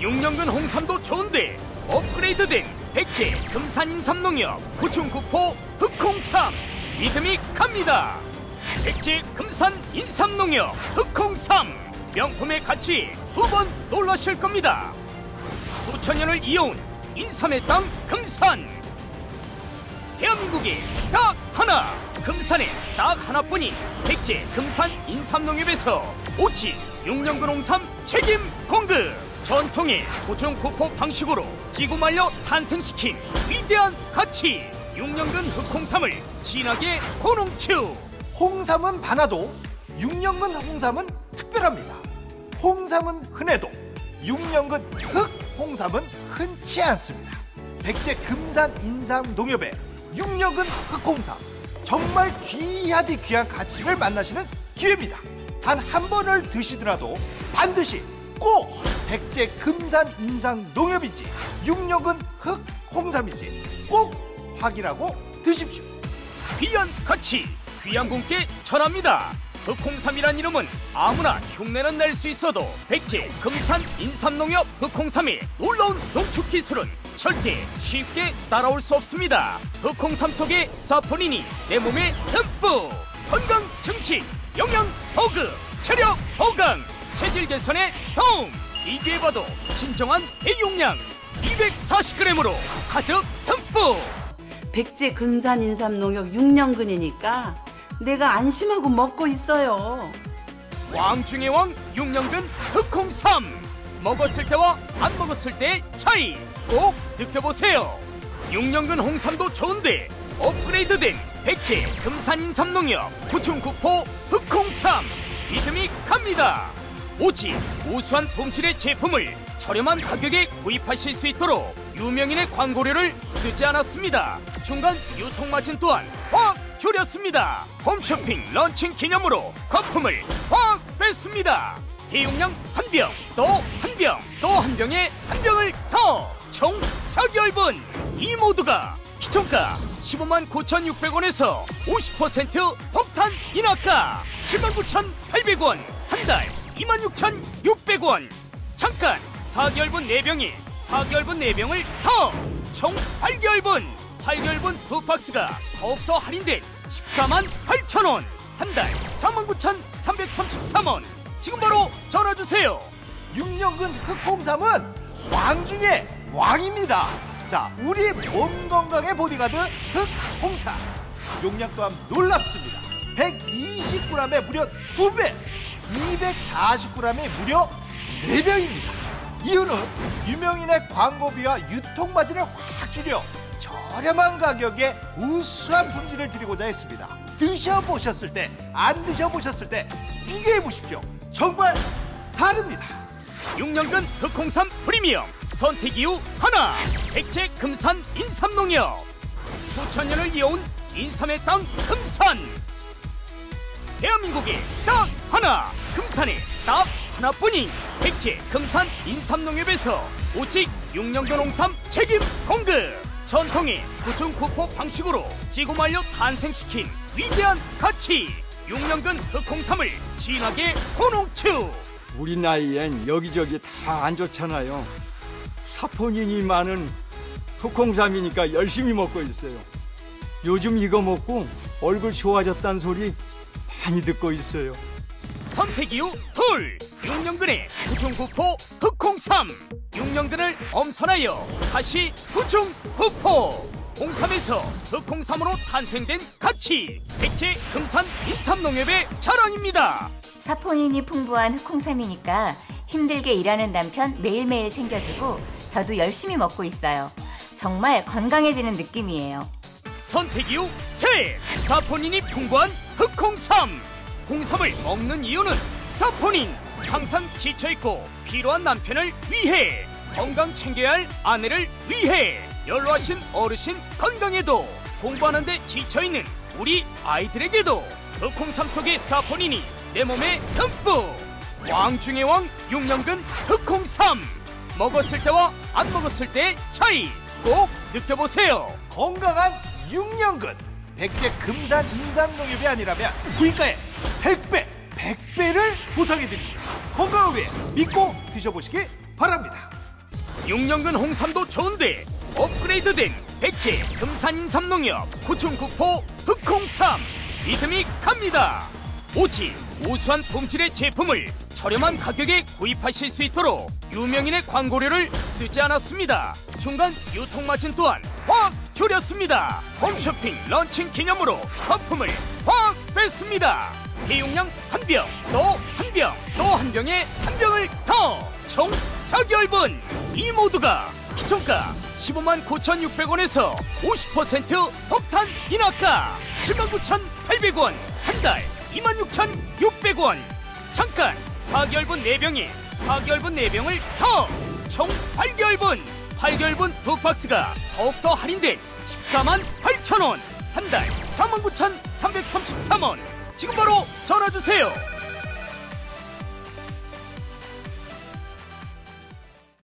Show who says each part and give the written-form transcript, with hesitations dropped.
Speaker 1: 6년근 홍삼도 좋은데 업그레이드된 백제 금산인삼농협 고충구포 흑홍삼 믿음이 갑니다. 백제 금산인삼농협 흑홍삼 명품의 가치 두 번 놀라실 겁니다. 수천 년을 이어온 인삼의 땅 금산, 대한민국에 딱 하나, 금산에 딱 하나뿐인 백제 금산인삼농협에서 오직 6년근 홍삼 책임 공급, 전통의 고충구포 방식으로 찌고 말려 탄생시킨 위대한 가치 6년근 흑홍삼을 진하게 고농축.
Speaker 2: 홍삼은 많아도 6년근 홍삼은 특별합니다. 홍삼은 흔해도 6년근 흑홍삼은 흔치 않습니다. 백제 금산인삼농협의 6년근 흑홍삼, 정말 귀하디 귀한 가치를 만나시는 기회입니다. 단 한 번을 드시더라도 반드시 꼭 백제 금산인삼농협인지 6년근 흑홍삼인지 꼭 확인하고 드십시오.
Speaker 1: 귀한 가치, 귀한 분께 전합니다. 흑홍삼이란 이름은 아무나 흉내는 낼 수 있어도 백제 금산인삼농협 흑홍삼의 놀라운 농축 기술은 절대 쉽게 따라올 수 없습니다. 흑홍삼 속의 사포닌이 내 몸에 듬뿍, 건강 증식, 영양 보급, 체력 보강, 체질 개선에 도움. 비교해봐도 진정한 대용량 240g으로 가득 듬뿍.
Speaker 3: 백제 금산인삼농협 6년근이니까 내가 안심하고 먹고 있어요.
Speaker 1: 왕 중의 왕 6년근 흑홍삼, 먹었을 때와 안 먹었을 때의 차이 꼭 느껴보세요. 6년근 홍삼도 좋은데 업그레이드된 백제 금산인삼농협 고충구포 흑홍삼 믿음이 갑니다. 오직 우수한 품질의 제품을 저렴한 가격에 구입하실 수 있도록 유명인의 광고료를 쓰지 않았습니다. 중간 유통마진 또한 확 줄였습니다. 홈쇼핑 런칭 기념으로 거품을 확 뺐습니다. 대용량 한 병, 또 한 병, 또 한 병에 한 병을 더, 총 4개월분. 이 모두가 기존가 159,600원에서 50% 폭탄 인하가 79,800원, 한 달 26,600원. 잠깐 4개월분 4병에 4개월분 4병을 더, 총 8개월분. 8개월분 두 박스가 더욱더 할인된 148,000원, 한 달 49,333원. 지금 바로 전화주세요.
Speaker 2: 6년근 흑홍삼은 왕 중에 왕입니다. 자, 우리 몸 건강의 보디가드 흑홍삼. 용량 또한 놀랍습니다. 120g에 무려 2배, 240g에 무려 4병입니다. 이유는 유명인의 광고비와 유통마진을 확 줄여 저렴한 가격에 우수한 품질을 드리고자 했습니다. 드셔보셨을 때, 안 드셔보셨을 때 비교해 보십시오. 정말 다릅니다.
Speaker 1: 6년근 흑홍삼 프리미엄 선택 이유 하나, 백제 금산 인삼농협. 수천 년을 이어온 인삼의 땅 금산, 대한민국에 딱 하나, 금산에 딱 하나뿐인 백제 금산 인삼농협에서 오직 6년근 홍삼 책임 공급, 전통의 고충구포 방식으로 찌고 말려 탄생시킨 위대한 가치 6년근 흑홍삼을 진하게 고농축.
Speaker 4: 우리 나이엔 여기저기 다 안 좋잖아요. 사포닌이 많은 흑홍삼이니까 열심히 먹고 있어요. 요즘 이거 먹고 얼굴 좋아졌다는 소리 많이 듣고 있어요.
Speaker 1: 선택 이유 둘, 6년근의 고충구포 흑홍삼. 6년근을 엄선하여 다시 고충구포. 홍삼에서 흑홍삼으로 탄생된 가치, 백제 금산 인삼농협의 자랑입니다.
Speaker 5: 사포닌이 풍부한 흑홍삼이니까 힘들게 일하는 남편 매일매일 챙겨주고 저도 열심히 먹고 있어요. 정말 건강해지는 느낌이에요.
Speaker 1: 선택 이유 셋, 사포닌이 풍부한 흑홍삼. 홍삼을 먹는 이유는 사포닌. 항상 지쳐있고 피로한 남편을 위해, 건강 챙겨야 할 아내를 위해, 연로하신 어르신 건강에도, 공부하는데 지쳐있는 우리 아이들에게도 흑홍삼 속의 사포닌이 내 몸에 듬뿍. 왕 중의 왕 6년근 흑홍삼. 먹었을 때와 안 먹었을 때의 차이 꼭 느껴보세요.
Speaker 2: 건강한 6년근 백제 금산 인삼농협이 아니라면 구입가의 100배를 보상해드립니다. 건강을 위해 믿고 드셔보시기 바랍니다.
Speaker 1: 6년근 홍삼도 좋은데 업그레이드된 백제 금산인삼농협 고충국포 흑홍삼 믿음이 갑니다. 오직 우수한 품질의 제품을 저렴한 가격에 구입하실 수 있도록 유명인의 광고료를 쓰지 않았습니다. 중간 유통마진 또한 확 줄였습니다. 홈쇼핑 런칭 기념으로 거품을 확 뺐습니다. 대용량 한 병, 또 한 병, 또 한 병에 한 병을 더! 총 4개월분! 이 모두가 기존가 15만 9,600원에서 50% 폭탄 인하가 79,800원! 한 달 26,600원! 잠깐! 4개월분 4병에 4개월분 4병을 더! 총 8개월분! 8개월분 2박스가 더욱더 할인된 14만 8천원! 한 달 49,333원! 지금 바로 전화주세요!